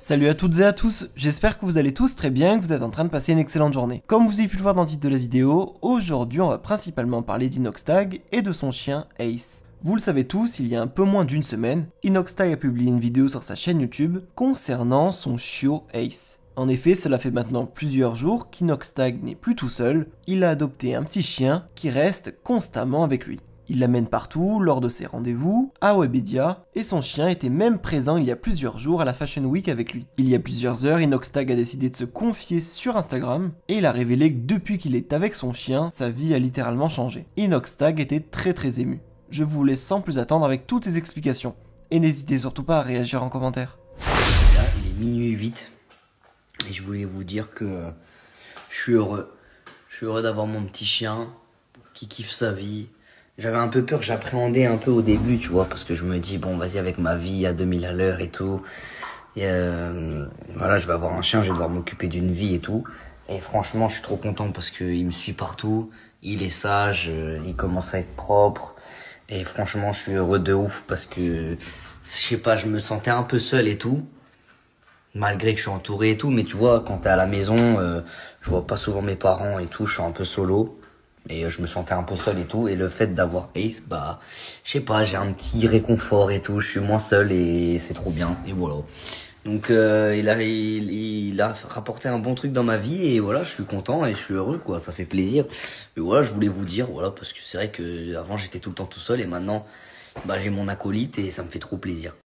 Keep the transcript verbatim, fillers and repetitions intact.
Salut à toutes et à tous, j'espère que vous allez tous très bien et que vous êtes en train de passer une excellente journée. Comme vous avez pu le voir dans le titre de la vidéo, aujourd'hui on va principalement parler d'Inoxtag et de son chien Ace. Vous le savez tous, il y a un peu moins d'une semaine, Inoxtag a publié une vidéo sur sa chaîne YouTube concernant son chiot Ace. En effet, cela fait maintenant plusieurs jours qu'Inoxtag n'est plus tout seul, il a adopté un petit chien qui reste constamment avec lui. Il l'amène partout, lors de ses rendez-vous, à Webedia, et son chien était même présent il y a plusieurs jours à la Fashion Week avec lui. Il y a plusieurs heures, Inoxtag a décidé de se confier sur Instagram, et il a révélé que depuis qu'il est avec son chien, sa vie a littéralement changé. Inoxtag était très très ému. Je vous laisse sans plus attendre avec toutes ces explications, et n'hésitez surtout pas à réagir en commentaire. Là, il est minuit huit, et je voulais vous dire que euh, je suis heureux. Je suis heureux d'avoir mon petit chien, qui kiffe sa vie. J'avais un peu peur, j'appréhendais un peu au début, tu vois, parce que je me dis, bon, vas-y, avec ma vie à deux mille à l'heure et tout. Et euh, voilà, je vais avoir un chien, je vais devoir m'occuper d'une vie et tout. Et franchement, je suis trop content parce qu'il me suit partout. Il est sage, il commence à être propre. Et franchement, je suis heureux de ouf parce que, je sais pas, je me sentais un peu seul et tout. Malgré que je suis entouré et tout, mais tu vois, quand t'es à la maison, euh, je vois pas souvent mes parents et tout, je suis un peu solo. Et je me sentais un peu seul et tout. Et le fait d'avoir Ace, bah, je sais pas, j'ai un petit réconfort et tout. Je suis moins seul et c'est trop bien. Et voilà. Donc, euh, il a, il, il a rapporté un bon truc dans ma vie. Et voilà, je suis content et je suis heureux, quoi. Ça fait plaisir. Et voilà, je voulais vous dire, voilà, parce que c'est vrai que avant j'étais tout le temps tout seul. Et maintenant, bah, j'ai mon acolyte et ça me fait trop plaisir.